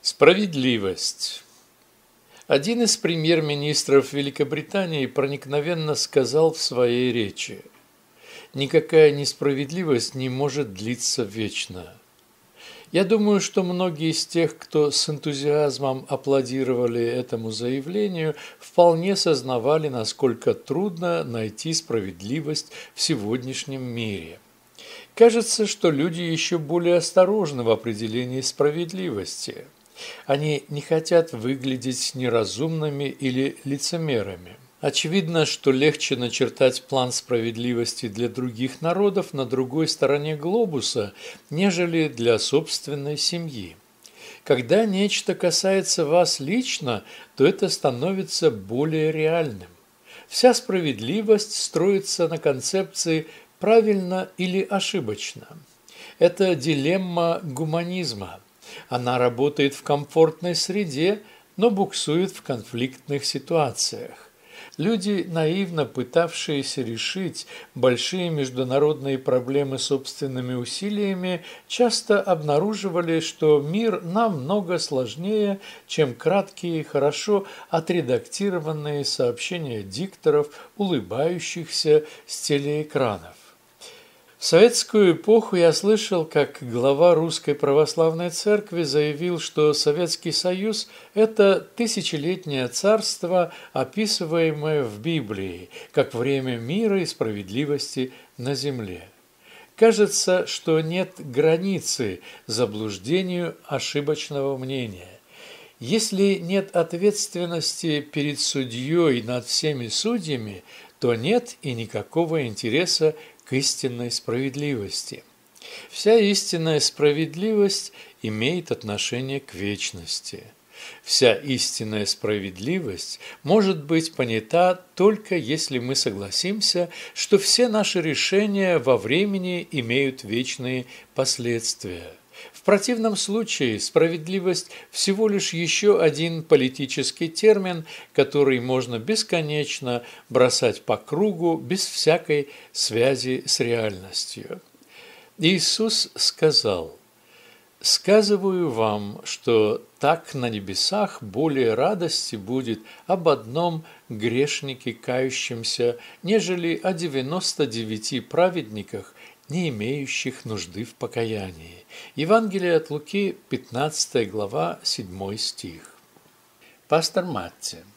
Справедливость. Один из премьер-министров Великобритании проникновенно сказал в своей речи: «Никакая несправедливость не может длиться вечно». Я думаю, что многие из тех, кто с энтузиазмом аплодировали этому заявлению, вполне сознавали, насколько трудно найти справедливость в сегодняшнем мире. Кажется, что люди еще более осторожны в определении справедливости. Они не хотят выглядеть неразумными или лицемерами. Очевидно, что легче начертать план справедливости для других народов на другой стороне глобуса, нежели для собственной семьи. Когда нечто касается вас лично, то это становится более реальным. Вся справедливость строится на концепции «правильно или ошибочно». Это дилемма гуманизма. Она работает в комфортной среде, но буксует в конфликтных ситуациях. Люди, наивно пытавшиеся решить большие международные проблемы собственными усилиями, часто обнаруживали, что мир намного сложнее, чем краткие, хорошо отредактированные сообщения дикторов, улыбающихся с телеэкранов. В советскую эпоху я слышал, как глава Русской Православной Церкви заявил, что Советский Союз – это тысячелетнее царство, описываемое в Библии, как время мира и справедливости на земле. Кажется, что нет границы заблуждению ошибочного мнения. Если нет ответственности перед судьей над всеми судьями, то нет и никакого интереса к истинной справедливости. Вся истинная справедливость имеет отношение к вечности. Вся истинная справедливость может быть понята только если мы согласимся, что все наши решения во времени имеют вечные последствия. В противном случае справедливость всего лишь еще один политический термин, который можно бесконечно бросать по кругу без всякой связи с реальностью. Иисус сказал: «Сказываю вам, что так на небесах более радости будет об одном грешнике кающемся, нежели о 99 праведниках, не имеющих нужды в покаянии». Евангелие от Луки, 15 глава, 7 стих. Пастор Матти.